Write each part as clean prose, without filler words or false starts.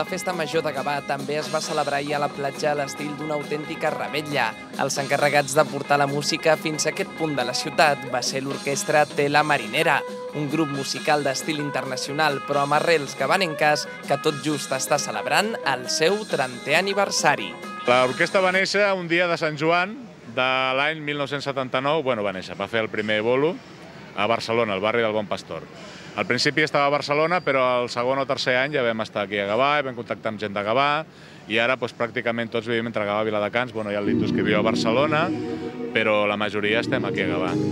La festa major de Gavà també es va celebrar ahir a la platja a l'estil d'una autèntica revetlla. Els encarregats de portar la música fins a aquest punt de la ciutat va ser l'orquestra Tela Marinera, un grup musical d'estil internacional però amb arrels gavanenques que tot just està celebrant el seu 30è aniversari. L'orquestra va néixer un dia de Sant Joan de l'any 1979, va fer el primer bolo a Barcelona, al barri del Bon Pastor. Al principi estava a Barcelona, però el segon o tercer any ja vam estar aquí a Gavà, vam contactar amb gent de Gavà, i ara pràcticament tots vivim entre Gavà i Viladecans. Hi ha el Litus que viu a Barcelona, però la majoria estem aquí a Gavà.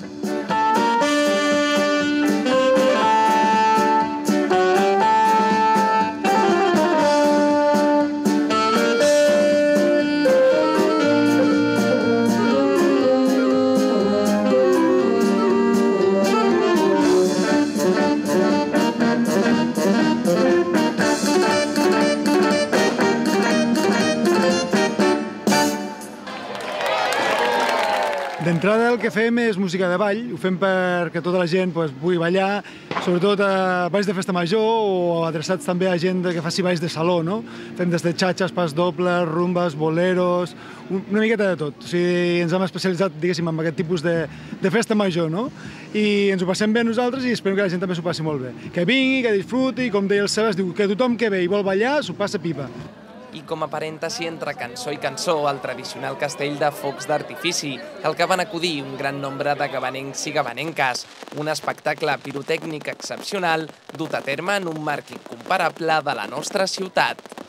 D'entrada el que fem és música de ball, ho fem perquè tota la gent pugui ballar, sobretot a balls de festa major o adreçats també a gent que faci balls de saló, no? Fem des de xatxes, pas dobles, rumbes, boleros, una miqueta de tot. O sigui, ens hem especialitzat, diguéssim, en aquest tipus de festa major, no? I ens ho passem bé nosaltres i esperem que la gent també s'ho passi molt bé. Que vingui, que disfruti, i com deia el Sebas, diu que tothom que ve i vol ballar s'ho passa pipa. I com a parèntesi entre cançó i cançó, el tradicional castell de focs d'artifici, al que van acudir un gran nombre de gavanencs i gavanenques, un espectacle pirotècnic excepcional dut a terme en un marc incomparable de la nostra ciutat.